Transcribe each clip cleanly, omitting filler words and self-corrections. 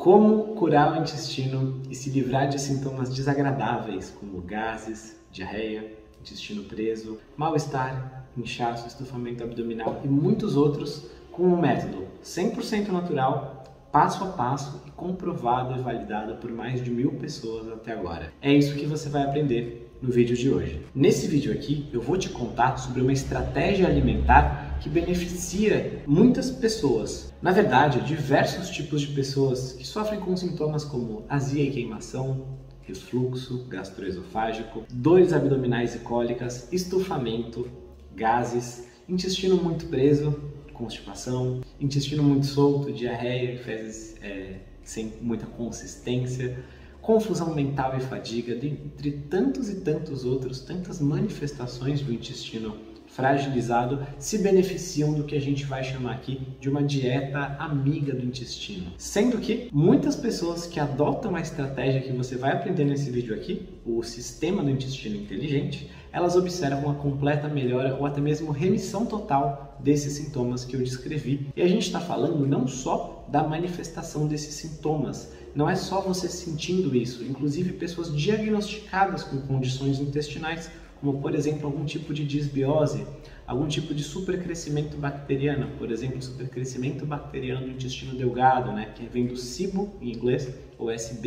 Como curar o intestino e se livrar de sintomas desagradáveis como gases, diarreia, intestino preso, mal-estar, inchaço, estufamento abdominal e muitos outros com um método 100% natural, passo a passo e comprovado e validado por mais de 1000 pessoas até agora. É isso que você vai aprender no vídeo de hoje. Nesse vídeo aqui eu vou te contar sobre uma estratégia alimentar que beneficia muitas pessoas. Na verdade, diversos tipos de pessoas que sofrem com sintomas como azia e queimação, refluxo gastroesofágico, dores abdominais e cólicas, estufamento, gases, intestino muito preso, constipação, intestino muito solto, diarreia, fezes sem muita consistência, confusão mental e fadiga, dentre tantos e tantos outros, tantas manifestações do intestino fragilizado se beneficiam do que a gente vai chamar aqui de uma dieta amiga do intestino. Sendo que muitas pessoas que adotam a estratégia que você vai aprender nesse vídeo aqui, o sistema do intestino inteligente, elas observam a completa melhora ou até mesmo remissão total desses sintomas que eu descrevi. E a gente está falando não só da manifestação desses sintomas, não é só você sentindo isso, inclusive pessoas diagnosticadas com condições intestinais, como por exemplo algum tipo de disbiose, algum tipo de supercrescimento bacteriano, por exemplo, supercrescimento bacteriano do intestino delgado, que vem do SIBO em inglês, ou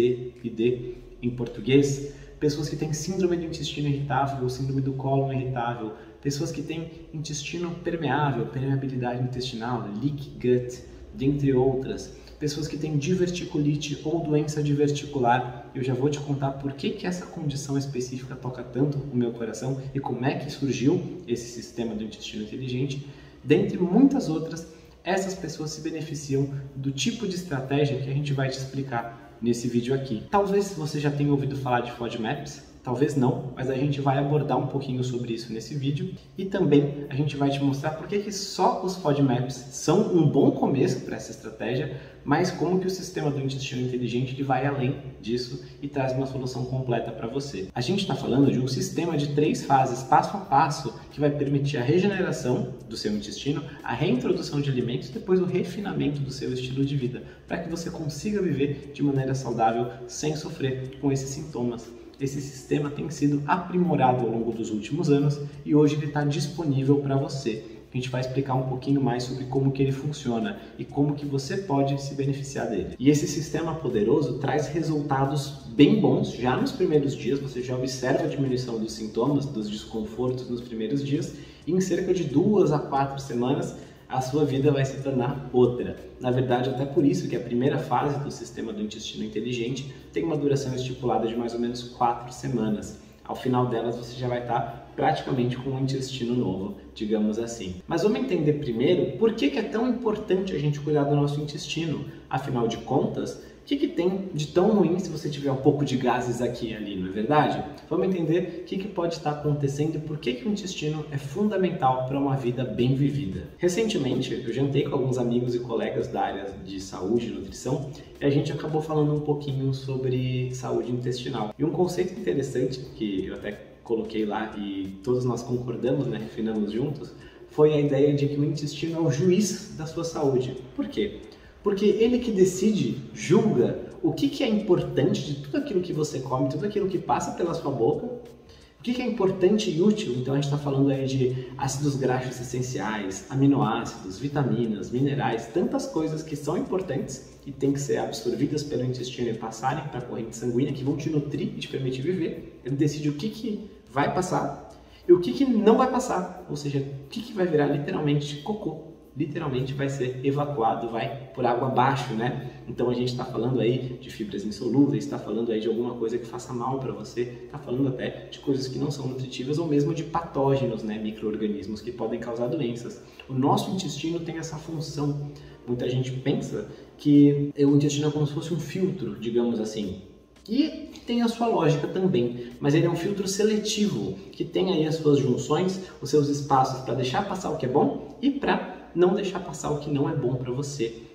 SBID em português, pessoas que têm síndrome do intestino irritável ou síndrome do cólon irritável, pessoas que têm intestino permeável, permeabilidade intestinal, leaky gut, dentre outras, pessoas que têm diverticulite ou doença diverticular. Eu já vou te contar por que essa condição específica toca tanto o meu coração e como é que surgiu esse sistema do intestino inteligente. Dentre muitas outras, essas pessoas se beneficiam do tipo de estratégia que a gente vai te explicar nesse vídeo aqui. Talvez você já tenha ouvido falar de FODMAPs, talvez não, mas a gente vai abordar um pouquinho sobre isso nesse vídeo e também a gente vai te mostrar por que só os FODMAPs são um bom começo para essa estratégia, mas como que o sistema do intestino inteligente ele vai além disso e traz uma solução completa para você. A gente está falando de um sistema de 3 fases, passo a passo, que vai permitir a regeneração do seu intestino, a reintrodução de alimentos e depois o refinamento do seu estilo de vida, para que você consiga viver de maneira saudável sem sofrer com esses sintomas. Esse sistema tem sido aprimorado ao longo dos últimos anos e hoje ele está disponível para você. A gente vai explicar um pouquinho mais sobre como que ele funciona e como que você pode se beneficiar dele. E esse sistema poderoso traz resultados bem bons já nos primeiros dias, você já observa a diminuição dos sintomas, dos desconfortos nos primeiros dias e em cerca de 2 a 4 semanas a sua vida vai se tornar outra. Na verdade, até por isso que a primeira fase do sistema do intestino inteligente tem uma duração estipulada de mais ou menos 4 semanas. Ao final delas, você já vai estar praticamente com um intestino novo, digamos assim. Mas vamos entender primeiro por que é tão importante a gente cuidar do nosso intestino. Afinal de contas, o que tem de tão ruim se você tiver um pouco de gases aqui e ali, não é verdade? Vamos entender o que pode estar acontecendo e por que o intestino é fundamental para uma vida bem vivida. Recentemente, eu jantei com alguns amigos e colegas da área de saúde e nutrição e a gente acabou falando um pouquinho sobre saúde intestinal. E um conceito interessante que eu até coloquei lá e todos nós concordamos, refinamos juntos, foi a ideia de que o intestino é o juiz da sua saúde. Por quê? Porque ele que decide, julga o que é importante de tudo aquilo que você come, tudo aquilo que passa pela sua boca, o que é importante e útil. Então a gente está falando aí de ácidos graxos essenciais, aminoácidos, vitaminas, minerais, tantas coisas que são importantes e têm que ser absorvidas pelo intestino e passarem para a corrente sanguínea, que vão te nutrir e te permitir viver. Ele decide o que vai passar e o que não vai passar, ou seja, o que vai virar literalmente cocô. Literalmente vai ser evacuado, vai por água abaixo, Então a gente está falando aí de fibras insolúveis, está falando aí de alguma coisa que faça mal para você, está falando até de coisas que não são nutritivas ou mesmo de patógenos, micro-organismos que podem causar doenças. O nosso intestino tem essa função. Muita gente pensa que o intestino é como se fosse um filtro, digamos assim. E tem a sua lógica também, mas ele é um filtro seletivo, que tem aí as suas junções, os seus espaços para deixar passar o que é bom e para não deixar passar o que não é bom para você.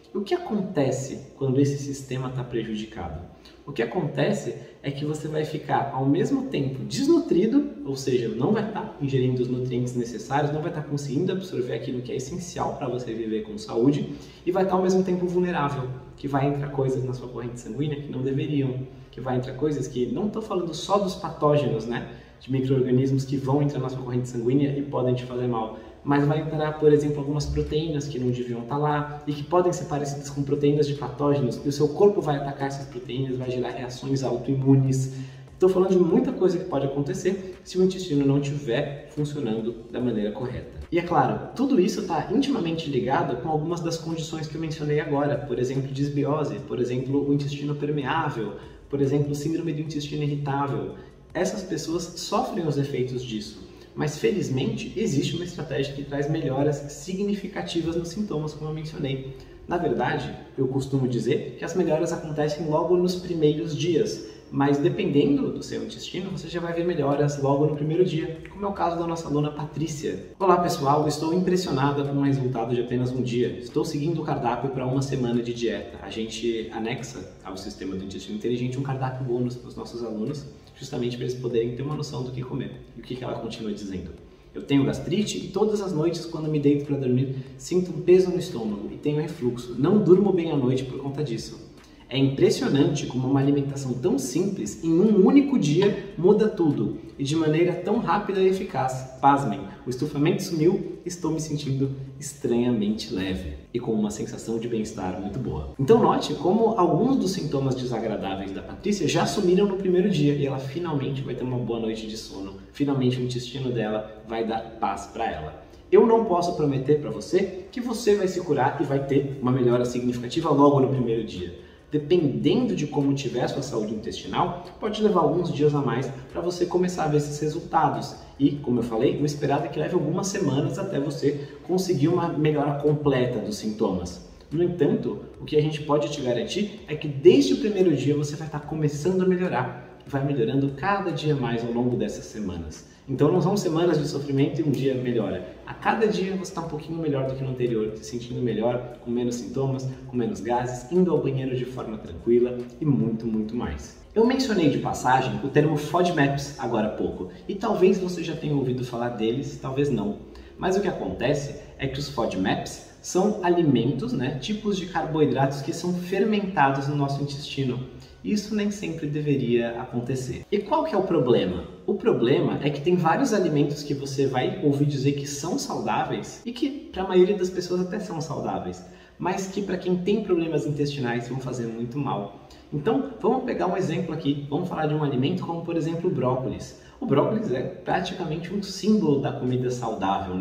O que acontece quando esse sistema está prejudicado? O que acontece é que você vai ficar ao mesmo tempo desnutrido, ou seja, não vai estar ingerindo os nutrientes necessários, não vai estar conseguindo absorver aquilo que é essencial para você viver com saúde e vai estar ao mesmo tempo vulnerável, que vai entrar coisas na sua corrente sanguínea que não deveriam, que vai entrar coisas que, não estou falando só dos patógenos, né, de micro-organismos que vão entrar na sua corrente sanguínea e podem te fazer mal, mas vai entrar, por exemplo, algumas proteínas que não deviam estar lá e que podem ser parecidas com proteínas de patógenos e o seu corpo vai atacar essas proteínas, vai gerar reações autoimunes. Estou falando de muita coisa que pode acontecer se o intestino não estiver funcionando da maneira correta. E é claro, tudo isso está intimamente ligado com algumas das condições que eu mencionei agora, por exemplo, disbiose, por exemplo, o intestino permeável, por exemplo, síndrome do intestino irritável. Essas pessoas sofrem os efeitos disso. Mas felizmente existe uma estratégia que traz melhoras significativas nos sintomas, como eu mencionei. Na verdade, eu costumo dizer que as melhoras acontecem logo nos primeiros dias, mas dependendo do seu intestino, você já vai ver melhoras logo no primeiro dia, como é o caso da nossa aluna Patrícia. Olá pessoal, estou impressionada com o resultado de apenas um dia. Estou seguindo o cardápio para uma semana de dieta. A gente anexa ao sistema do intestino inteligente um cardápio bônus para os nossos alunos, justamente para eles poderem ter uma noção do que comer. E o que ela continua dizendo? Eu tenho gastrite e todas as noites, quando me deito para dormir, sinto um peso no estômago e tenho refluxo. Não durmo bem à noite por conta disso. É impressionante como uma alimentação tão simples, em um único dia, muda tudo. E de maneira tão rápida e eficaz. Pasmem, o estufamento sumiu, estou me sentindo estranhamente leve. E com uma sensação de bem-estar muito boa. Então note como alguns dos sintomas desagradáveis da Patrícia já sumiram no primeiro dia. E ela finalmente vai ter uma boa noite de sono. Finalmente o intestino dela vai dar paz para ela. Eu não posso prometer para você que você vai se curar e vai ter uma melhora significativa logo no primeiro dia. Dependendo de como tiver a sua saúde intestinal, pode levar alguns dias a mais para você começar a ver esses resultados. E, como eu falei, o esperado é que leve algumas semanas até você conseguir uma melhora completa dos sintomas. No entanto, o que a gente pode te garantir é que desde o primeiro dia você vai estar começando a melhorar. Vai melhorando cada dia mais ao longo dessas semanas. Então não são semanas de sofrimento e um dia melhora. A cada dia você está um pouquinho melhor do que no anterior, se sentindo melhor, com menos sintomas, com menos gases, indo ao banheiro de forma tranquila e muito, muito mais. Eu mencionei de passagem o termo FODMAPs agora há pouco, e talvez você já tenha ouvido falar deles, talvez não. Mas o que acontece é que os FODMAPs são alimentos, tipos de carboidratos que são fermentados no nosso intestino. Isso nem sempre deveria acontecer. E qual que é o problema? O problema é que tem vários alimentos que você vai ouvir dizer que são saudáveis e que para a maioria das pessoas até são saudáveis, mas que para quem tem problemas intestinais vão fazer muito mal. Então, vamos pegar um exemplo aqui. Vamos falar de um alimento como, por exemplo, o brócolis. O brócolis é praticamente um símbolo da comida saudável,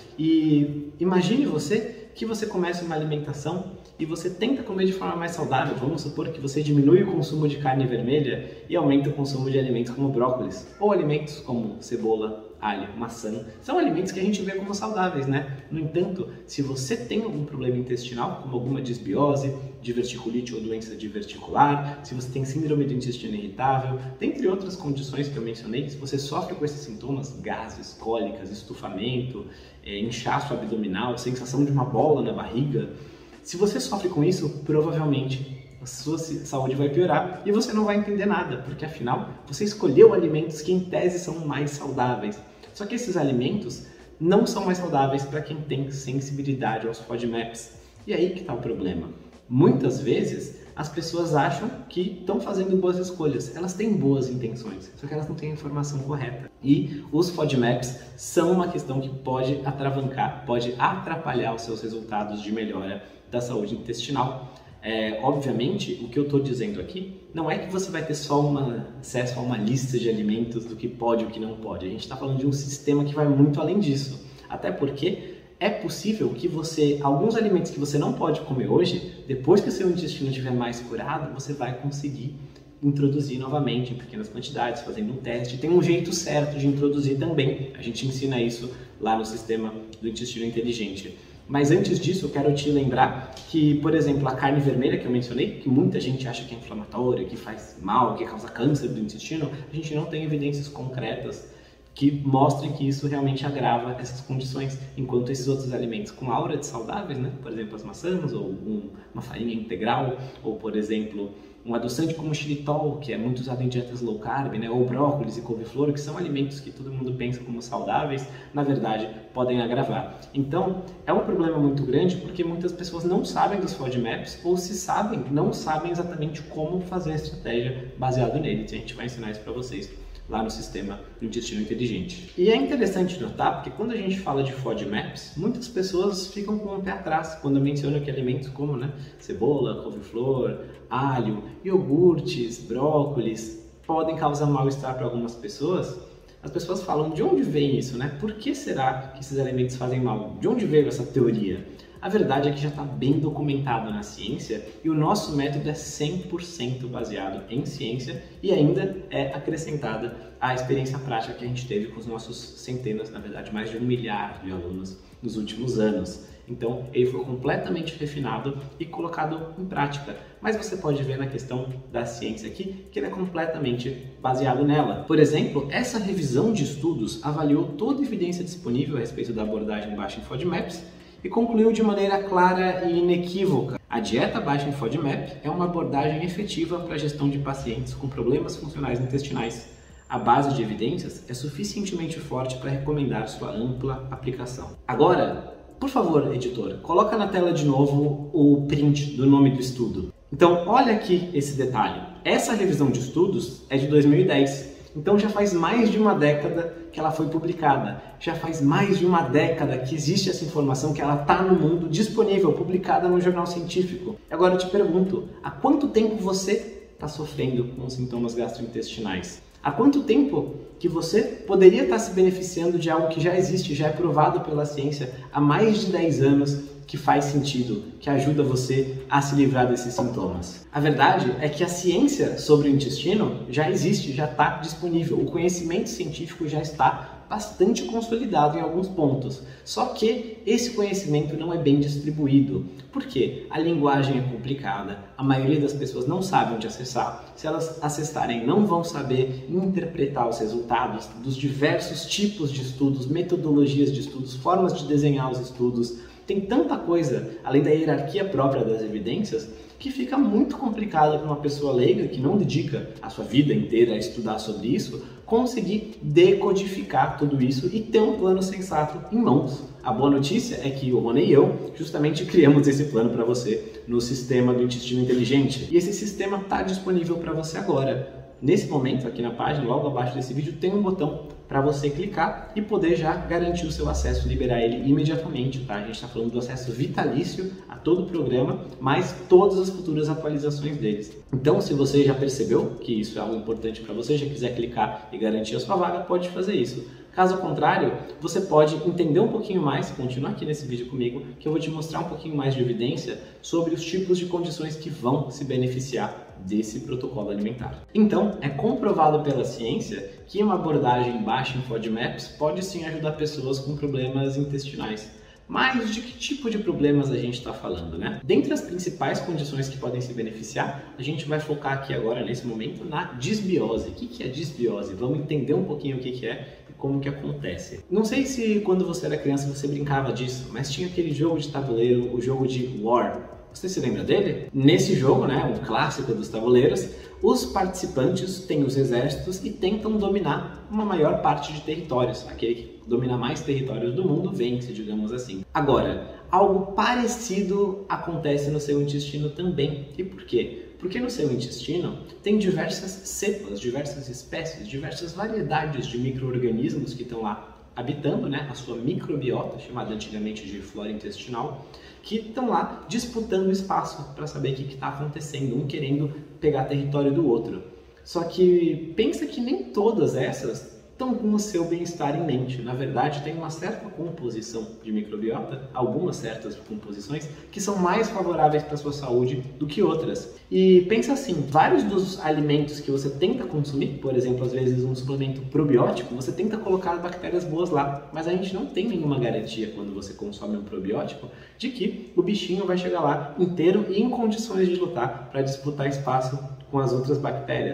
E imagine que você começa uma alimentação e você tenta comer de forma mais saudável. Vamos supor que você diminui o consumo de carne vermelha e aumenta o consumo de alimentos como brócolis, ou alimentos como cebola, alho, maçã. São alimentos que a gente vê como saudáveis, No entanto, se você tem algum problema intestinal, como alguma disbiose, diverticulite ou doença diverticular, se você tem síndrome do intestino irritável, dentre outras condições que eu mencionei, se você sofre com esses sintomas, gases, cólicas, estufamento, inchaço abdominal, sensação de uma bola na barriga, se você sofre com isso, provavelmente a sua saúde vai piorar e você não vai entender nada, porque afinal você escolheu alimentos que em tese são mais saudáveis. Só que esses alimentos não são mais saudáveis para quem tem sensibilidade aos FODMAPs. E aí que está o problema. Muitas vezes as pessoas acham que estão fazendo boas escolhas, elas têm boas intenções, só que elas não têm a informação correta. E os FODMAPs são uma questão que pode atravancar, pode atrapalhar os seus resultados de melhora da saúde intestinal. Obviamente, o que eu estou dizendo aqui não é que você vai ter só acesso a uma lista de alimentos do que pode e o que não pode. A gente está falando de um sistema que vai muito além disso. Até porque é possível que alguns alimentos que você não pode comer hoje, depois que o seu intestino estiver mais curado, você vai conseguir introduzir novamente em pequenas quantidades, fazendo um teste. Tem um jeito certo de introduzir também. A gente ensina isso lá no sistema do intestino inteligente. Mas antes disso, eu quero te lembrar que, por exemplo, a carne vermelha que eu mencionei, que muita gente acha que é inflamatória, que faz mal, que causa câncer do intestino, a gente não tem evidências concretas que mostrem que isso realmente agrava essas condições, enquanto esses outros alimentos com aura de saudáveis, né, por exemplo as maçãs, ou uma farinha integral, ou por exemplo um adoçante como o xilitol, que é muito usado em dietas low carb, né, ou brócolis e couve-flor, que são alimentos que todo mundo pensa como saudáveis, na verdade podem agravar. Então é um problema muito grande porque muitas pessoas não sabem dos FODMAPs, ou se sabem, não sabem exatamente como fazer a estratégia baseada neles. A gente vai ensinar isso para vocês lá no sistema do intestino inteligente. E é interessante notar, porque quando a gente fala de FODMAPs, muitas pessoas ficam com o pé atrás quando mencionam que alimentos como, né, cebola, couve-flor, alho, iogurtes, brócolis podem causar mal-estar para algumas pessoas. As pessoas falam, de onde vem isso, né? Por que será que esses alimentos fazem mal? De onde veio essa teoria? A verdade é que já está bem documentado na ciência e o nosso método é 100% baseado em ciência e ainda é acrescentada a experiência prática que a gente teve com os nossos centenas, na verdade mais de 1 milhar de alunos nos últimos anos. Então ele foi completamente refinado e colocado em prática, mas você pode ver na questão da ciência aqui que ele é completamente baseado nela. Por exemplo, essa revisão de estudos avaliou toda a evidência disponível a respeito da abordagem baixa em FODMAPs e concluiu de maneira clara e inequívoca: a dieta baixa em FODMAP é uma abordagem efetiva para a gestão de pacientes com problemas funcionais intestinais. A base de evidências é suficientemente forte para recomendar sua ampla aplicação. Agora, por favor, editor, coloca na tela de novo o print do nome do estudo. Então, olha aqui esse detalhe. Essa revisão de estudos é de 2010. Então já faz mais de uma década que ela foi publicada, já faz mais de uma década que existe essa informação, que ela está no mundo disponível, publicada no jornal científico. Agora eu te pergunto, há quanto tempo você está sofrendo com sintomas gastrointestinais? Há quanto tempo que você poderia estar se beneficiando de algo que já existe, já é provado pela ciência há mais de 10 anos, que faz sentido, que ajuda você a se livrar desses sintomas? A verdade é que a ciência sobre o intestino já existe, já está disponível. O conhecimento científico já está bastante consolidado em alguns pontos. Só que esse conhecimento não é bem distribuído. Por quê? A linguagem é complicada, a maioria das pessoas não sabe onde acessar. Se elas acessarem, não vão saber interpretar os resultados dos diversos tipos de estudos, metodologias de estudos, formas de desenhar os estudos. Tem tanta coisa, além da hierarquia própria das evidências, que fica muito complicado para uma pessoa leiga que não dedica a sua vida inteira a estudar sobre isso, conseguir decodificar tudo isso e ter um plano sensato em mãos. A boa notícia é que o Rony e eu justamente criamos esse plano para você no sistema do intestino inteligente. E esse sistema está disponível para você agora. Nesse momento, aqui na página, logo abaixo desse vídeo, tem um botão para você clicar e poder já garantir o seu acesso, liberar ele imediatamente, tá? A gente está falando do acesso vitalício a todo o programa, mais todas as futuras atualizações deles. Então, se você já percebeu que isso é algo importante para você, já quiser clicar e garantir a sua vaga, pode fazer isso. Caso contrário, você pode entender um pouquinho mais, continuar aqui nesse vídeo comigo, que eu vou te mostrar um pouquinho mais de evidência sobre os tipos de condições que vão se beneficiar desse protocolo alimentar. Então, é comprovado pela ciência que uma abordagem baixa em FODMAPs pode sim ajudar pessoas com problemas intestinais. Mas de que tipo de problemas a gente está falando, né? Dentre as principais condições que podem se beneficiar, a gente vai focar aqui agora, nesse momento, na disbiose. O que é disbiose? Vamos entender um pouquinho o que é e como que acontece. Não sei se quando você era criança você brincava disso, mas tinha aquele jogo de tabuleiro, o jogo de War. Você se lembra dele? Nesse jogo, né, um clássico dos tabuleiros, os participantes têm os exércitos e tentam dominar uma maior parte de territórios. Aquele que domina mais territórios do mundo vence, digamos assim. Agora, algo parecido acontece no seu intestino também. E por quê? Porque no seu intestino tem diversas cepas, diversas espécies, diversas variedades de micro-organismos que estão lá habitando, né, a sua microbiota, chamada antigamente de flora intestinal, que estão lá disputando espaço para saber o que está acontecendo, um querendo pegar território do outro. Só que pensa que nem todas essas estão com o seu bem-estar em mente. Na verdade, tem uma certa composição de microbiota, algumas certas composições, que são mais favoráveis para a sua saúde do que outras. E pensa assim, vários dos alimentos que você tenta consumir, por exemplo, às vezes um suplemento probiótico, você tenta colocar bactérias boas lá, mas a gente não tem nenhuma garantia quando você consome um probiótico de que o bichinho vai chegar lá inteiro e em condições de lutar para disputar espaço com as outras bactérias.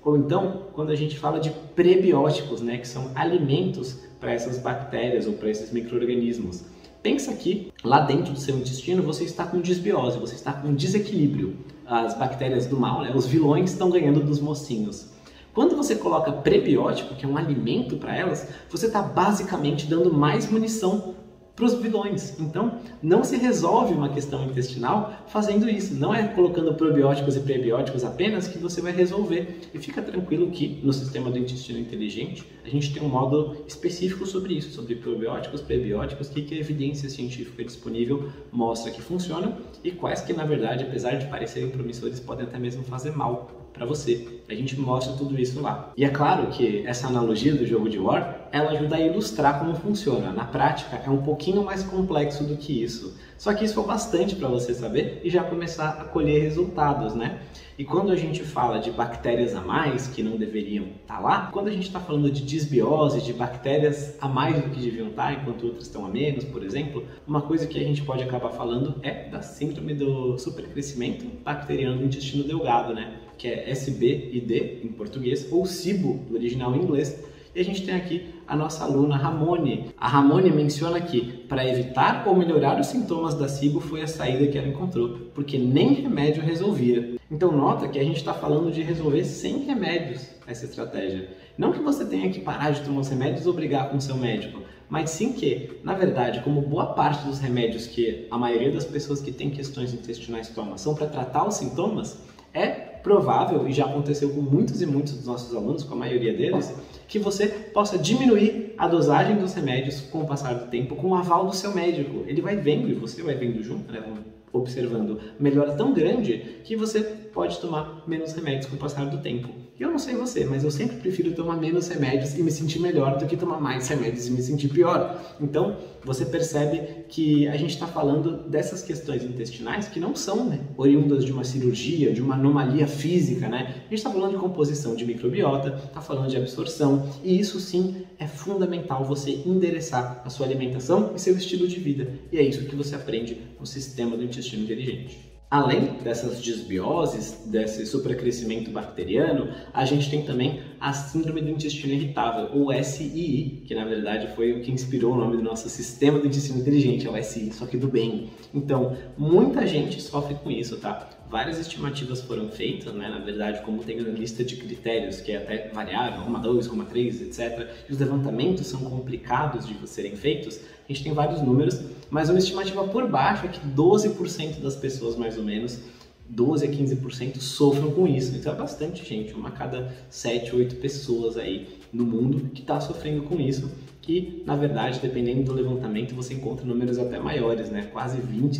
Ou então, quando a gente fala de prebióticos, né, que são alimentos para essas bactérias ou para esses micro-organismos. Pensa que lá dentro do seu intestino você está com desbiose, você está com desequilíbrio. As bactérias do mal, né, os vilões, estão ganhando dos mocinhos. Quando você coloca prebiótico, que é um alimento para elas, você está basicamente dando mais munição para os vilões. Então, não se resolve uma questão intestinal fazendo isso. Não é colocando probióticos e prebióticos apenas que você vai resolver. E fica tranquilo que no sistema do intestino inteligente a gente tem um módulo específico sobre isso, sobre probióticos, prebióticos, que a evidência científica disponível mostra que funcionam e quais que, na verdade, apesar de parecerem promissores, podem até mesmo fazer mal para você. A gente mostra tudo isso lá. E é claro que essa analogia do jogo de War, ela ajuda a ilustrar como funciona. Na prática, é um pouquinho mais complexo do que isso. Só que isso é bastante para você saber e já começar a colher resultados, né? E quando a gente fala de bactérias a mais, que não deveriam estar lá, quando a gente está falando de disbiose, de bactérias a mais do que deviam estar, enquanto outras estão a menos, por exemplo, uma coisa que a gente pode acabar falando é da síndrome do supercrescimento bacteriano do intestino delgado, né? Que é SBID em português, ou SIBO, no original em inglês. E a gente tem aqui a nossa aluna Ramone. A Ramone menciona que para evitar ou melhorar os sintomas da SIBO foi a saída que ela encontrou, porque nem remédio resolvia. Então nota que a gente está falando de resolver sem remédios essa estratégia. Não que você tenha que parar de tomar os remédios ou brigar com o seu médico, mas sim que, na verdade, como boa parte dos remédios que a maioria das pessoas que têm questões intestinais toma são para tratar os sintomas, é provável, e já aconteceu com muitos e muitos dos nossos alunos, com a maioria deles, que você possa diminuir a dosagem dos remédios com o passar do tempo, com o aval do seu médico. Ele vai vendo e você vai vendo junto, né, observando melhora tão grande que você pode tomar menos remédios com o passar do tempo. E eu não sei você, mas eu sempre prefiro tomar menos remédios e me sentir melhor do que tomar mais remédios e me sentir pior. Então, você percebe que a gente está falando dessas questões intestinais que não são, né, oriundas de uma cirurgia, de uma anomalia física, né? A gente está falando de composição de microbiota, está falando de absorção, e isso sim é fundamental você endereçar a sua alimentação e seu estilo de vida. E é isso que você aprende no sistema do intestino inteligente. Além dessas disbioses, desse supercrescimento bacteriano, a gente tem também a síndrome do intestino irritável, ou SII, que na verdade foi o que inspirou o nome do nosso sistema do intestino inteligente, é o SI, só que do bem. Então, muita gente sofre com isso, tá? Várias estimativas foram feitas, né? Na verdade, como tem uma lista de critérios, que é até variável, 2, 3, etc. E os levantamentos são complicados de serem feitos, a gente tem vários números, mas uma estimativa por baixo é que 12% das pessoas, mais ou menos, 12 a 15% sofram com isso. Então é bastante gente, uma a cada 7, 8 pessoas aí no mundo que está sofrendo com isso. Que, na verdade, dependendo do levantamento, você encontra números até maiores, né? Quase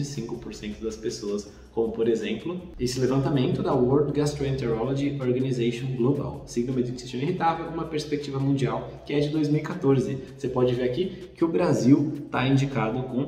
25% das pessoas, como, por exemplo, esse levantamento da World Gastroenterology Organization Global, síndrome do intestino irritável, uma perspectiva mundial, que é de 2014. Você pode ver aqui que o Brasil está indicado com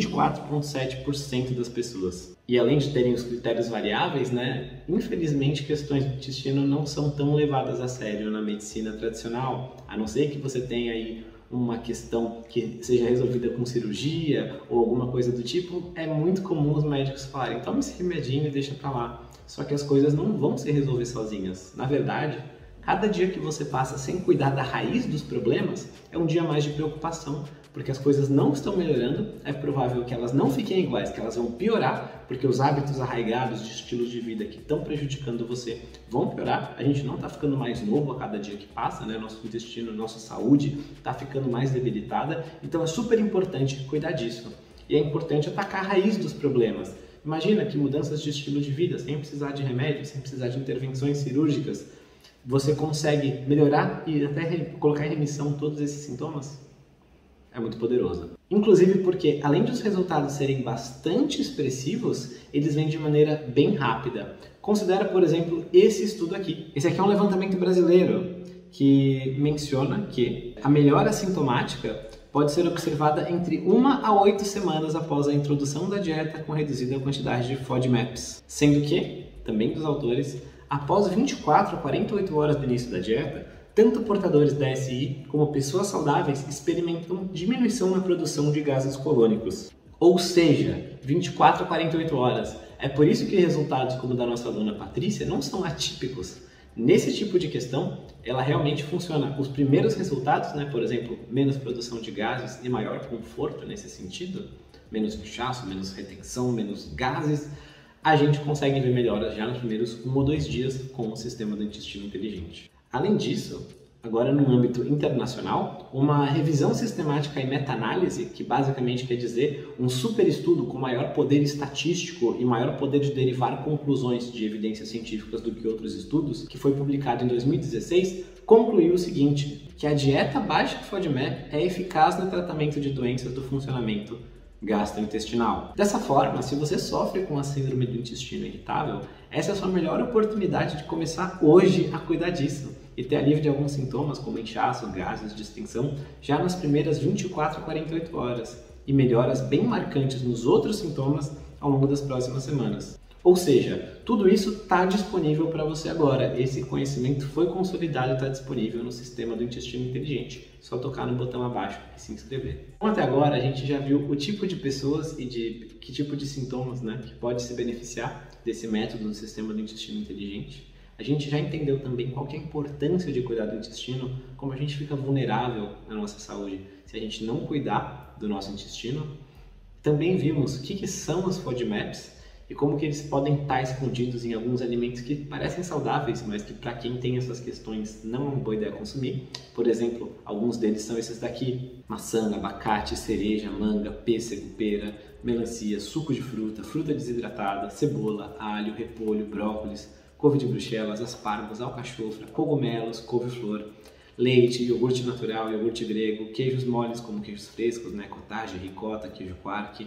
24,7% das pessoas. E além de terem os critérios variáveis, né, infelizmente questões do intestino não são tão levadas a sério na medicina tradicional, a não ser que você tenha aí uma questão que seja resolvida com cirurgia ou alguma coisa do tipo. É muito comum os médicos falarem, toma esse remedinho e deixa pra lá. Só que as coisas não vão se resolver sozinhas. Na verdade, cada dia que você passa sem cuidar da raiz dos problemas é um dia mais de preocupação, porque as coisas não estão melhorando, é provável que elas não fiquem iguais, que elas vão piorar, porque os hábitos arraigados de estilos de vida que estão prejudicando você vão piorar. A gente não está ficando mais novo a cada dia que passa, né? Nosso intestino, nossa saúde está ficando mais debilitada, então é super importante cuidar disso. E é importante atacar a raiz dos problemas. Imagina que mudanças de estilo de vida, sem precisar de remédio, sem precisar de intervenções cirúrgicas, você consegue melhorar e até colocar em remissão todos esses sintomas? É muito poderoso. Inclusive porque, além de os resultados serem bastante expressivos, eles vêm de maneira bem rápida. Considera, por exemplo, esse estudo aqui. Esse aqui é um levantamento brasileiro que menciona que a melhora sintomática pode ser observada entre 1 a 8 semanas após a introdução da dieta com reduzida quantidade de FODMAPs. Sendo que, também dos autores, após 24 a 48 horas do início da dieta, tanto portadores da SI como pessoas saudáveis experimentam diminuição na produção de gases colônicos. Ou seja, 24 a 48 horas. É por isso que resultados como o da nossa aluna Patrícia não são atípicos. Nesse tipo de questão, ela realmente funciona. Os primeiros resultados, né, por exemplo, menos produção de gases e maior conforto nesse sentido, menos inchaço, menos retenção, menos gases, a gente consegue ver melhoras já nos primeiros 1 ou 2 dias com o sistema do intestino inteligente. Além disso, agora no âmbito internacional, uma revisão sistemática e meta-análise, que basicamente quer dizer um super estudo com maior poder estatístico e maior poder de derivar conclusões de evidências científicas do que outros estudos, que foi publicado em 2016, concluiu o seguinte, que a dieta baixa de FODMAP é eficaz no tratamento de doenças do funcionamento gastrointestinal. Dessa forma, se você sofre com a síndrome do intestino irritável, essa é a sua melhor oportunidade de começar hoje a cuidar disso e ter alívio de alguns sintomas como inchaço, gases, distensão, já nas primeiras 24 a 48 horas e melhoras bem marcantes nos outros sintomas ao longo das próximas semanas. Ou seja, tudo isso está disponível para você agora. Esse conhecimento foi consolidado e está disponível no sistema do intestino inteligente. Só tocar no botão abaixo e se inscrever. Então, até agora a gente já viu o tipo de pessoas e de que tipo de sintomas, né, que pode se beneficiar desse método do sistema do intestino inteligente. A gente já entendeu também qual que é a importância de cuidar do intestino, como a gente fica vulnerável na nossa saúde se a gente não cuidar do nosso intestino. Também vimos o que são os FODMAPs e como que eles podem estar escondidos em alguns alimentos que parecem saudáveis, mas que para quem tem essas questões não é uma boa ideia consumir. Por exemplo, alguns deles são esses daqui: maçã, abacate, cereja, manga, pêssego, pera, melancia, suco de fruta, fruta desidratada, cebola, alho, repolho, brócolis, couve de bruxelas, aspargos, alcachofra, cogumelos, couve-flor, leite, iogurte natural, iogurte grego, queijos moles como queijos frescos, né, cottage, ricota, queijo quark.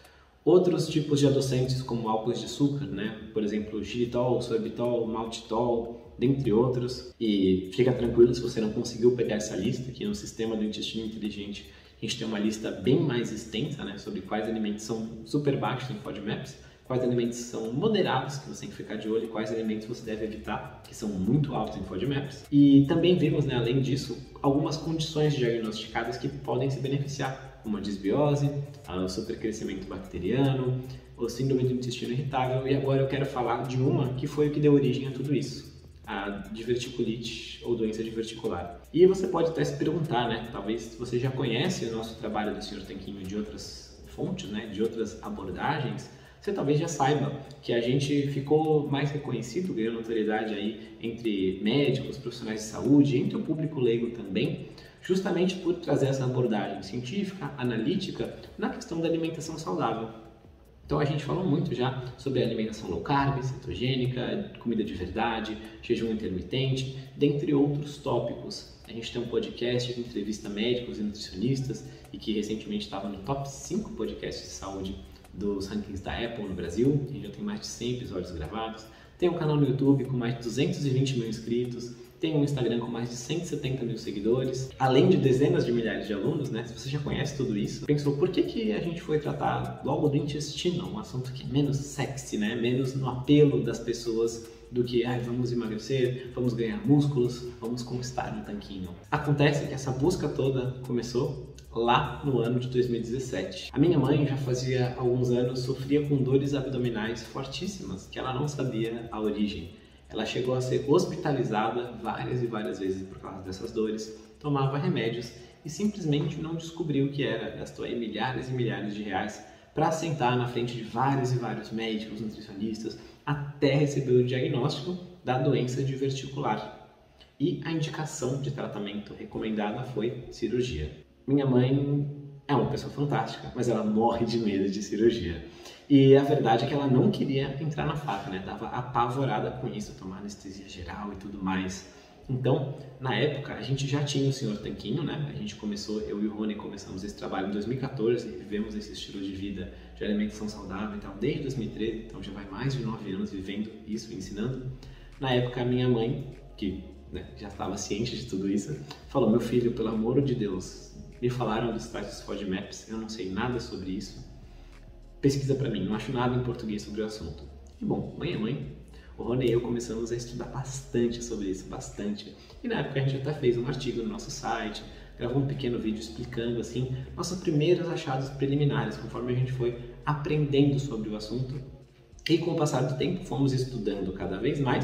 Outros tipos de adoçantes como álcools de açúcar, né? Por exemplo, xilitol, sorbitol, maltitol, dentre outros. E fica tranquilo se você não conseguiu pegar essa lista, aqui no sistema do intestino inteligente a gente tem uma lista bem mais extensa, né, sobre quais alimentos são super baixos em FODMAPs, quais alimentos são moderados, que você tem que ficar de olho, e quais alimentos você deve evitar, que são muito altos em FODMAPs. E também vimos, né, além disso, algumas condições diagnosticadas que podem se beneficiar, como a disbiose, o supercrescimento bacteriano, o síndrome do intestino irritável, e agora eu quero falar de uma que foi o que deu origem a tudo isso, a diverticulite ou doença diverticular. E você pode até se perguntar, né, talvez você já conhece o nosso trabalho do Sr. Tanquinho de outras fontes, né, de outras abordagens, você talvez já saiba que a gente ficou mais reconhecido, ganhou notoriedade aí entre médicos, profissionais de saúde, entre o público leigo também, justamente por trazer essa abordagem científica, analítica, na questão da alimentação saudável. Então a gente falou muito já sobre a alimentação low carb, cetogênica, comida de verdade, jejum intermitente, dentre outros tópicos. A gente tem um podcast que entrevista médicos e nutricionistas e que recentemente estava no top 5 podcasts de saúde dos rankings da Apple no Brasil. A gente já tem mais de 100 episódios gravados. Tem um canal no YouTube com mais de 220 mil inscritos. Tem um Instagram com mais de 170 mil seguidores, além de dezenas de milhares de alunos, né? Se você já conhece tudo isso, pensou por que a gente foi tratar logo do intestino, um assunto que é menos sexy, né? Menos no apelo das pessoas do que vamos emagrecer, vamos ganhar músculos, vamos conquistar um tanquinho. Acontece que essa busca toda começou lá no ano de 2017. A minha mãe já fazia alguns anos sofria com dores abdominais fortíssimas, que ela não sabia a origem. Ela chegou a ser hospitalizada várias e várias vezes por causa dessas dores, tomava remédios e simplesmente não descobriu o que era. Gastou aí milhares e milhares de reais para sentar na frente de vários e vários médicos, nutricionistas, até receber o diagnóstico da doença diverticular. E a indicação de tratamento recomendada foi cirurgia. Minha mãe é uma pessoa fantástica, mas ela morre de medo de cirurgia. E a verdade é que ela não queria entrar na faca, né? Tava apavorada com isso, tomar anestesia geral e tudo mais. Então, na época, a gente já tinha o Sr. Tanquinho, né? A gente começou, eu e o Rony começamos esse trabalho em 2014 e vivemos esse estilo de vida de alimentação saudável e tal desde 2013, então já vai mais de 9 anos vivendo isso, ensinando. Na época, a minha mãe, que já estava ciente de tudo isso, falou: meu filho, pelo amor de Deus, me falaram dos tais dos FODMAPs, eu não sei nada sobre isso. Pesquisa para mim, não acho nada em português sobre o assunto. E bom, mãe é mãe. O Rony e eu começamos a estudar bastante sobre isso, bastante. E na época a gente até fez um artigo no nosso site, gravou um pequeno vídeo explicando assim nossos primeiros achados preliminares, conforme a gente foi aprendendo sobre o assunto. E com o passar do tempo fomos estudando cada vez mais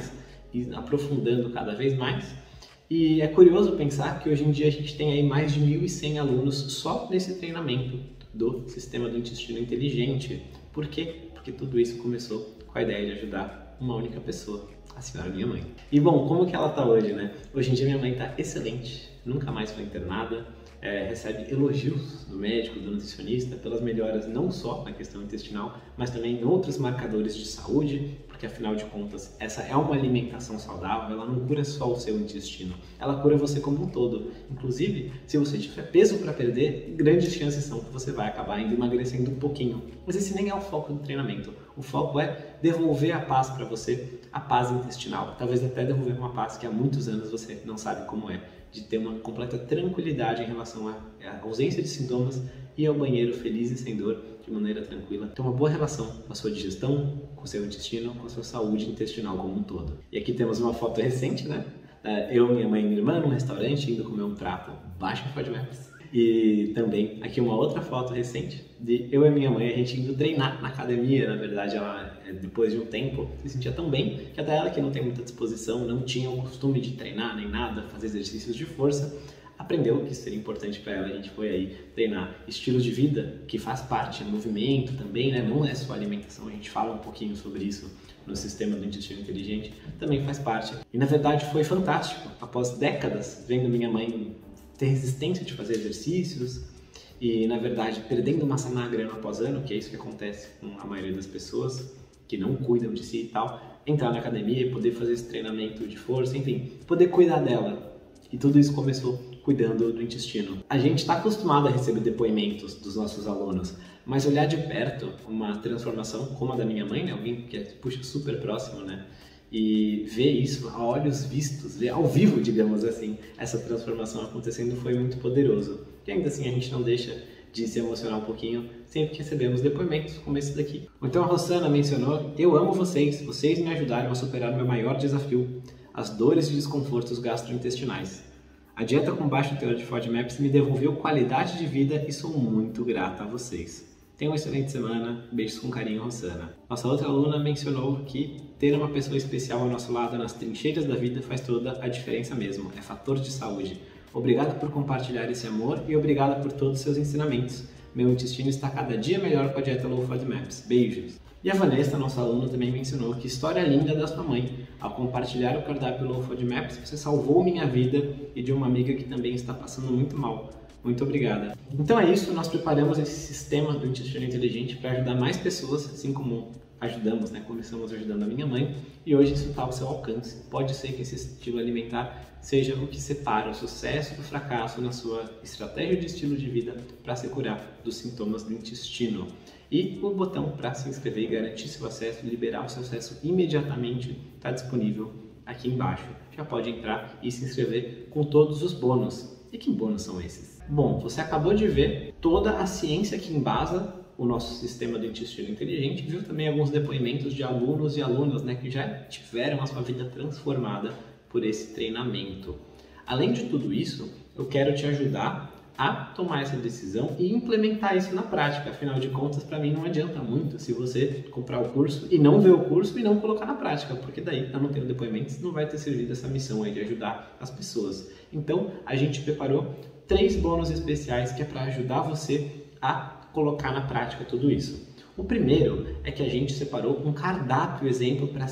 aprofundando cada vez mais. E é curioso pensar que hoje em dia a gente tem aí mais de 1.100 alunos só nesse treinamento do sistema do intestino inteligente. Por quê? Porque tudo isso começou com a ideia de ajudar uma única pessoa, a senhora minha mãe. E bom, como que ela tá hoje, né? Hoje em dia minha mãe tá excelente, nunca mais foi internada, recebe elogios do médico, do nutricionista, pelas melhoras não só na questão intestinal, mas também em outros marcadores de saúde, porque afinal de contas, essa é uma alimentação saudável, ela não cura só o seu intestino, ela cura você como um todo. Inclusive, se você tiver peso para perder, grandes chances são que você vai acabar ainda emagrecendo um pouquinho. Mas esse nem é o foco do treinamento. O foco é devolver a paz para você, a paz intestinal. Talvez até devolver uma paz que há muitos anos você não sabe como é, de ter uma completa tranquilidade em relação à ausência de sintomas e ao banheiro feliz e sem dor, de maneira tranquila. Ter uma boa relação com a sua digestão, com o seu intestino, com a sua saúde intestinal como um todo. E aqui temos uma foto recente, né? Eu, minha mãe e minha irmã num restaurante indo comer um prato baixo em FODMAPs. E também aqui uma outra foto recente de eu e minha mãe, a gente indo treinar na academia. Na verdade, ela, depois de um tempo, se sentia tão bem que até ela, que não tem muita disposição, não tinha o costume de treinar nem nada, fazer exercícios de força, aprendeu que seria importante para ela. A gente foi aí treinar estilo de vida, que faz parte, movimento também, né? Não é só alimentação, a gente fala um pouquinho sobre isso no sistema do intestino inteligente, também faz parte. E na verdade foi fantástico, após décadas vendo minha mãe ter resistência de fazer exercícios e, na verdade, perdendo massa magra ano após ano, que é isso que acontece com a maioria das pessoas que não cuidam de si e tal, entrar na academia e poder fazer esse treinamento de força, enfim, poder cuidar dela. E tudo isso começou cuidando do intestino. A gente está acostumado a receber depoimentos dos nossos alunos, mas olhar de perto uma transformação como a da minha mãe, né? Alguém que é, puxa, super próximo, né? E ver isso a olhos vistos, ver ao vivo, digamos assim, essa transformação acontecendo foi muito poderoso. E ainda assim a gente não deixa de se emocionar um pouquinho sempre que recebemos depoimentos como esse daqui. Então a Rosana mencionou: eu amo vocês, vocês me ajudaram a superar o meu maior desafio, as dores e desconfortos gastrointestinais. A dieta com baixo teor de FODMAPs me devolveu qualidade de vida e sou muito grata a vocês. Tenha uma excelente semana. Beijos com carinho, Rosana. Nossa outra aluna mencionou que ter uma pessoa especial ao nosso lado nas trincheiras da vida faz toda a diferença mesmo. É fator de saúde. Obrigado por compartilhar esse amor e obrigada por todos os seus ensinamentos. Meu intestino está cada dia melhor com a dieta Low FODMAPs. Beijos. E a Vanessa, nossa aluna, também mencionou que história linda da sua mãe. Ao compartilhar o cardápio Low FODMAPs, você salvou minha vida e de uma amiga que também está passando muito mal. Muito obrigada. Então é isso, nós preparamos esse sistema do intestino inteligente para ajudar mais pessoas, assim como ajudamos, né? Começamos ajudando a minha mãe e hoje isso está ao seu alcance. Pode ser que esse estilo alimentar seja o que separa o sucesso do fracasso na sua estratégia de estilo de vida para se curar dos sintomas do intestino. E o botão para se inscrever e garantir seu acesso, liberar o seu acesso imediatamente, está disponível aqui embaixo. Já pode entrar e se inscrever com todos os bônus. E que bônus são esses? Bom, você acabou de ver toda a ciência que embasa o nosso sistema do intestino inteligente, viu também alguns depoimentos de alunos e alunas, né, que já tiveram a sua vida transformada por esse treinamento. Além de tudo isso, eu quero te ajudar a tomar essa decisão e implementar isso na prática. Afinal de contas, para mim não adianta muito se você comprar o curso e não ver o curso e não colocar na prática, porque daí, eu não tendo depoimentos, não vai ter servido essa missão aí de ajudar as pessoas. Então, a gente preparou 3 bônus especiais que é para ajudar você a colocar na prática tudo isso. O primeiro é que a gente separou um cardápio exemplo para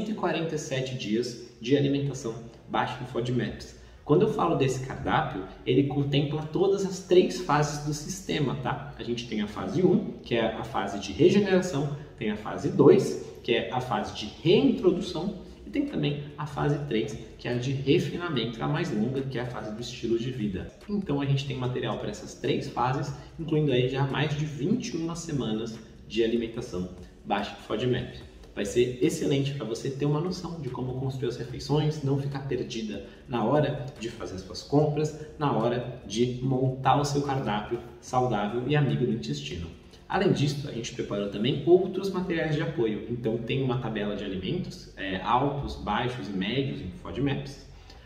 147 dias de alimentação baixa em FODMAPs. Quando eu falo desse cardápio, ele contempla todas as 3 fases do sistema, tá? A gente tem a fase 1, que é a fase de regeneração, tem a fase 2, que é a fase de reintrodução, e tem também a fase 3, que é a de refinamento, a mais longa, que é a fase do estilo de vida. Então a gente tem material para essas 3 fases, incluindo aí já mais de 21 semanas de alimentação baixa em FODMAP. Vai ser excelente para você ter uma noção de como construir as refeições, não ficar perdida na hora de fazer as suas compras, na hora de montar o seu cardápio saudável e amigo do intestino. Além disso, a gente preparou também outros materiais de apoio. Então tem uma tabela de alimentos altos, baixos e médios em FODMAPs.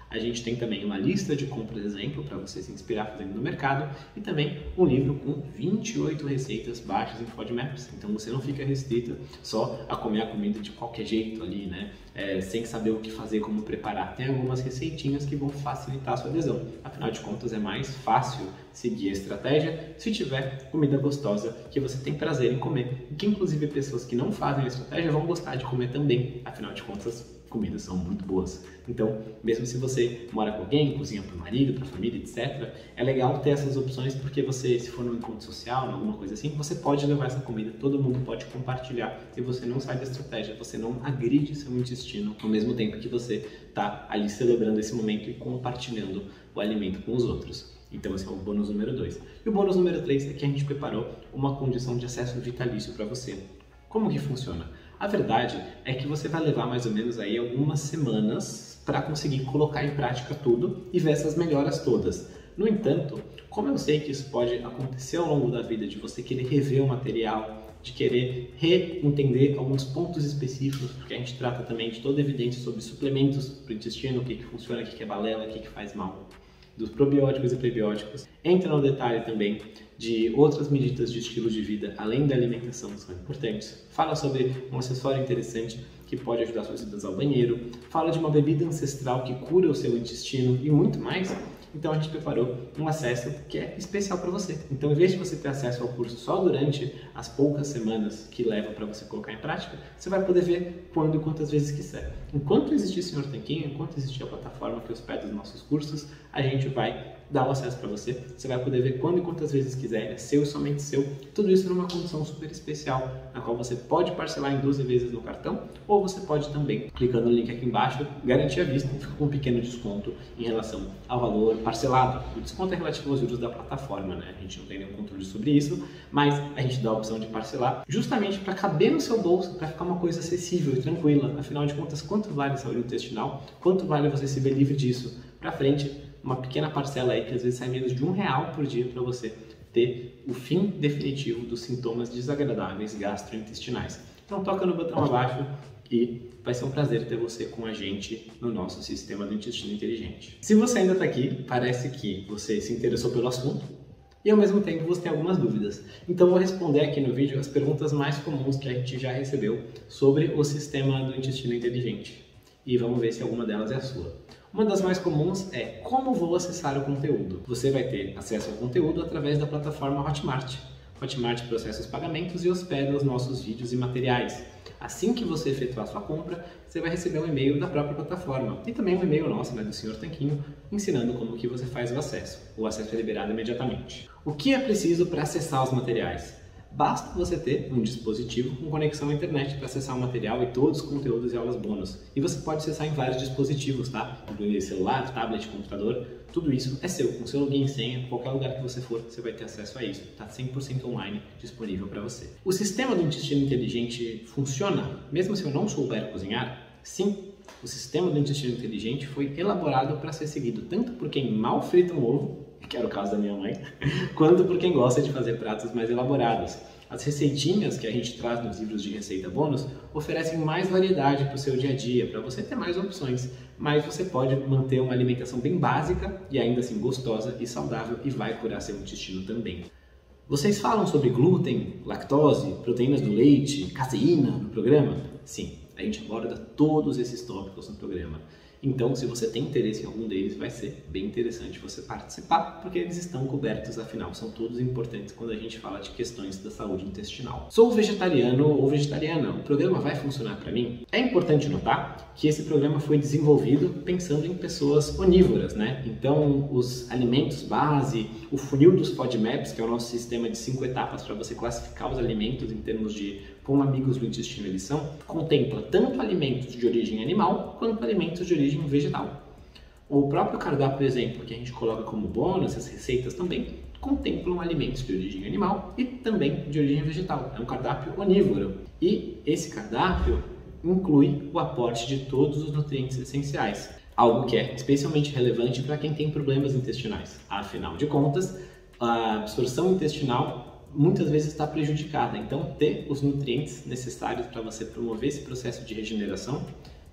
A gente tem também uma lista de compras exemplo para você se inspirar fazendo no mercado e também um livro com 28 receitas baixas em FODMAPs, então você não fica restrita só a comer a comida de qualquer jeito ali, né? Sem saber o que fazer, como preparar. Tem algumas receitinhas que vão facilitar a sua adesão. Afinal de contas, é mais fácil seguir a estratégia se tiver comida gostosa que você tem prazer em comer e que inclusive pessoas que não fazem a estratégia vão gostar de comer também. Afinal de contas, comidas são muito boas. Então, mesmo se você mora com alguém, cozinha para o marido, para a família, etc., é legal ter essas opções porque você, se for num encontro social, alguma coisa assim, você pode levar essa comida, todo mundo pode compartilhar e você não sai da estratégia, você não agride seu intestino ao mesmo tempo que você está ali celebrando esse momento e compartilhando o alimento com os outros. Então esse é o bônus número 2. E o bônus número 3 é que a gente preparou uma condição de acesso vitalício para você. Como que funciona? A verdade é que você vai levar mais ou menos aí algumas semanas para conseguir colocar em prática tudo e ver essas melhoras todas. No entanto, como eu sei que isso pode acontecer ao longo da vida, de você querer rever o material, de querer reentender alguns pontos específicos, porque a gente trata também de toda a evidência sobre suplementos para o intestino, o que funciona, o que é balela, o que faz mal, dos probióticos e prebióticos. Entra no detalhe também de outras medidas de estilo de vida, além da alimentação, que são importantes. Fala sobre um acessório interessante que pode ajudar suas idas ao banheiro. Fala de uma bebida ancestral que cura o seu intestino e muito mais. Então a gente preparou um acesso que é especial para você. Então, em vez de você ter acesso ao curso só durante as poucas semanas que leva para você colocar em prática, você vai poder ver quando e quantas vezes quiser. Enquanto existir Sr. Tanquinho, enquanto existir a plataforma que hospeda os nossos cursos, a gente vai dar o acesso para você. Você vai poder ver quando e quantas vezes quiser, é seu e somente seu. Tudo isso numa condição super especial, na qual você pode parcelar em 12 vezes no cartão, ou você pode também, clicando no link aqui embaixo, garantir a vista e fica com um pequeno desconto em relação ao valor parcelado. O desconto é relativo aos juros da plataforma, né? A gente não tem nenhum controle sobre isso, mas a gente dá a opção de parcelar justamente para caber no seu bolso, para ficar uma coisa acessível e tranquila. Afinal de contas, quanto vale a saúde intestinal? Quanto vale você se ver livre disso? Para frente, uma pequena parcela aí que às vezes sai menos de R$1 por dia para você ter o fim definitivo dos sintomas desagradáveis gastrointestinais. Então toca no botão abaixo e vai ser um prazer ter você com a gente no nosso sistema do intestino inteligente. Se você ainda está aqui, parece que você se interessou pelo assunto e ao mesmo tempo você tem algumas dúvidas. Então eu vou responder aqui no vídeo as perguntas mais comuns que a gente já recebeu sobre o sistema do intestino inteligente. E vamos ver se alguma delas é a sua. Uma das mais comuns é como vou acessar o conteúdo. Você vai ter acesso ao conteúdo através da plataforma Hotmart. Hotmart processa os pagamentos e hospeda os nossos vídeos e materiais. Assim que você efetuar sua compra, você vai receber um e-mail da própria plataforma e também um e-mail nosso, do Sr. Tanquinho, ensinando como que você faz o acesso. O acesso é liberado imediatamente. O que é preciso para acessar os materiais? Basta você ter um dispositivo com conexão à internet para acessar o material e todos os conteúdos e aulas bônus. E você pode acessar em vários dispositivos, tá? Incluindo celular, tablet, computador, tudo isso é seu. Com seu login e senha, qualquer lugar que você for, você vai ter acesso a isso. Está 100% online disponível para você. O sistema do intestino inteligente funciona, mesmo se eu não souber cozinhar? Sim. O sistema do intestino inteligente foi elaborado para ser seguido tanto por quem mal frita um ovo, que era o caso da minha mãe, quanto por quem gosta de fazer pratos mais elaborados. As receitinhas que a gente traz nos livros de receita bônus oferecem mais variedade para o seu dia a dia, para você ter mais opções, mas você pode manter uma alimentação bem básica e ainda assim gostosa e saudável e vai curar seu intestino também. Vocês falam sobre glúten, lactose, proteínas do leite, caseína no programa? Sim, a gente aborda todos esses tópicos no programa. Então, se você tem interesse em algum deles, vai ser bem interessante você participar, porque eles estão cobertos, afinal, são todos importantes quando a gente fala de questões da saúde intestinal. Sou vegetariano ou vegetariana, o programa vai funcionar para mim? É importante notar que esse programa foi desenvolvido pensando em pessoas onívoras, né? Então, os alimentos base, o funil dos FODMAPs, que é o nosso sistema de 5 etapas para você classificar os alimentos em termos de quão amigos do intestino eles são, contempla tanto alimentos de origem animal quanto alimentos de origem vegetal. O próprio cardápio, por exemplo, que a gente coloca como bônus, as receitas também contemplam alimentos de origem animal e também de origem vegetal. É um cardápio onívoro e esse cardápio inclui o aporte de todos os nutrientes essenciais, algo que é especialmente relevante para quem tem problemas intestinais. Afinal de contas, a absorção intestinal muitas vezes está prejudicada, então ter os nutrientes necessários para você promover esse processo de regeneração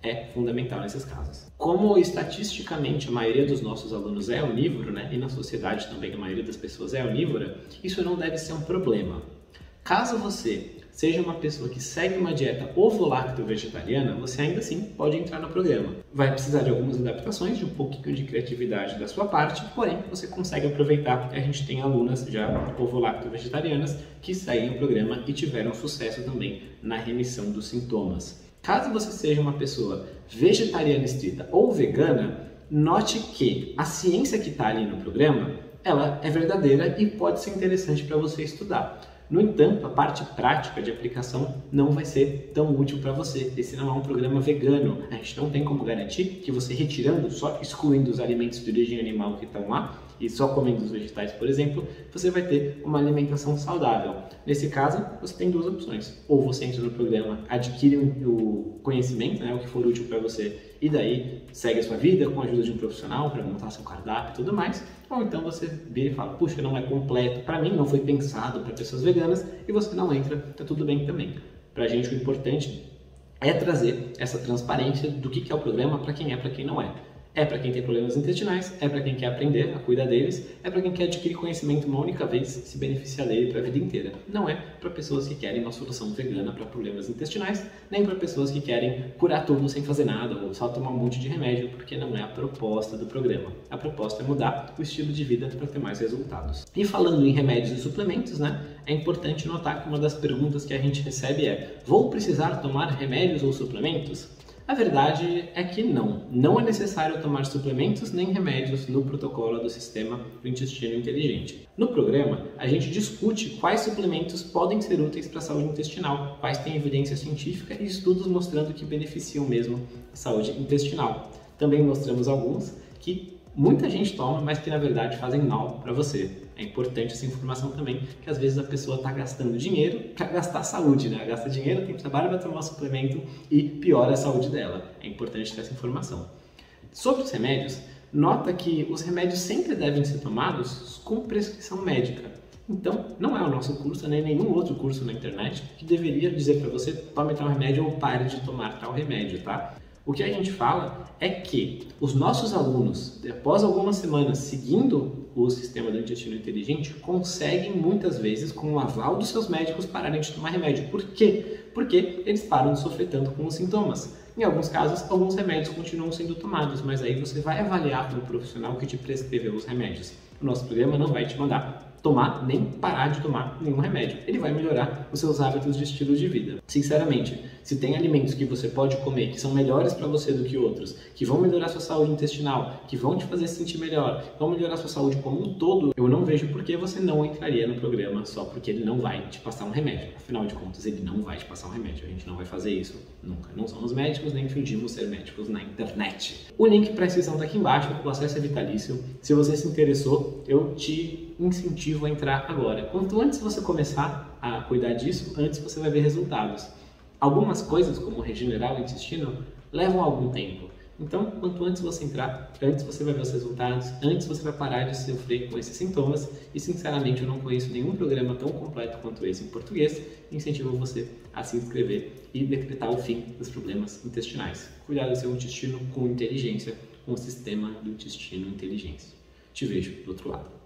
é fundamental nesses casos. Como estatisticamente a maioria dos nossos alunos é onívoro, né, e na sociedade também a maioria das pessoas é onívora, isso não deve ser um problema. Caso você seja uma pessoa que segue uma dieta ovo-lacto-vegetariana, você ainda assim pode entrar no programa. Vai precisar de algumas adaptações, de um pouquinho de criatividade da sua parte, porém você consegue aproveitar que a gente tem alunas já ovo-lacto-vegetarianas que seguem o programa e tiveram sucesso também na remissão dos sintomas. Caso você seja uma pessoa vegetariana estrita ou vegana, note que a ciência que está ali no programa, ela é verdadeira e pode ser interessante para você estudar. No entanto, a parte prática de aplicação não vai ser tão útil para você. Esse não é um programa vegano. A gente não tem como garantir que você retirando, só excluindo os alimentos de origem animal que estão lá e só comendo os vegetais, por exemplo, você vai ter uma alimentação saudável. Nesse caso, você tem duas opções. Ou você entra no programa, adquire o conhecimento, né, o que for útil para você, e daí segue a sua vida com a ajuda de um profissional para montar seu cardápio e tudo mais. Ou então você vira e fala, puxa, não é completo, para mim não foi pensado para pessoas veganas, e você não entra, tá tudo bem também. Para a gente o importante é trazer essa transparência do que é o programa para quem é, para quem não é. É para quem tem problemas intestinais, é para quem quer aprender a cuidar deles, é para quem quer adquirir conhecimento uma única vez, se beneficiar dele para a vida inteira. Não é para pessoas que querem uma solução vegana para problemas intestinais, nem para pessoas que querem curar tudo sem fazer nada ou só tomar um monte de remédio, porque não é a proposta do programa. A proposta é mudar o estilo de vida para ter mais resultados. E falando em remédios e suplementos, né, é importante notar que uma das perguntas que a gente recebe é: vou precisar tomar remédios ou suplementos? A verdade é que não é necessário tomar suplementos nem remédios no protocolo do Sistema do Intestino Inteligente. No programa, a gente discute quais suplementos podem ser úteis para a saúde intestinal, quais têm evidência científica e estudos mostrando que beneficiam mesmo a saúde intestinal. Também mostramos alguns que muita gente toma, mas que na verdade fazem mal para você. É importante essa informação também, que às vezes a pessoa está gastando dinheiro para gastar saúde, né? Gasta dinheiro, tem trabalho para tomar um suplemento e piora a saúde dela. É importante ter essa informação. Sobre os remédios, nota que os remédios sempre devem ser tomados com prescrição médica. Então, não é o nosso curso, nem nenhum outro curso na internet que deveria dizer para você tome tal remédio ou pare de tomar tal remédio, tá? O que a gente fala é que os nossos alunos, após algumas semanas seguindo o sistema do intestino inteligente, conseguem muitas vezes, com o aval dos seus médicos, pararem de tomar remédio. Por quê? Porque eles param de sofrer tanto com os sintomas. Em alguns casos, alguns remédios continuam sendo tomados, mas aí você vai avaliar com o profissional que te prescreveu os remédios. O nosso programa não vai te mandar tomar nem parar de tomar nenhum remédio. Ele vai melhorar os seus hábitos de estilo de vida. Sinceramente, se tem alimentos que você pode comer que são melhores para você do que outros, que vão melhorar sua saúde intestinal, que vão te fazer se sentir melhor, vão melhorar sua saúde como um todo, eu não vejo por que você não entraria no programa só porque ele não vai te passar um remédio. Afinal de contas, ele não vai te passar um remédio. A gente não vai fazer isso nunca. Não somos médicos, nem fingimos ser médicos na internet. O link para a inscrição está aqui embaixo, o acesso é vitalício. Se você se interessou, eu te incentivo a entrar agora. Quanto antes você começar a cuidar disso, antes você vai ver resultados. Algumas coisas, como regenerar o intestino, levam algum tempo. Então, quanto antes você entrar, antes você vai ver os resultados, antes você vai parar de sofrer com esses sintomas. E, sinceramente, eu não conheço nenhum programa tão completo quanto esse em português. Incentivo você a se inscrever e decretar o fim dos problemas intestinais. Cuidar do seu intestino com inteligência, com o sistema do intestino inteligência. Te vejo do outro lado.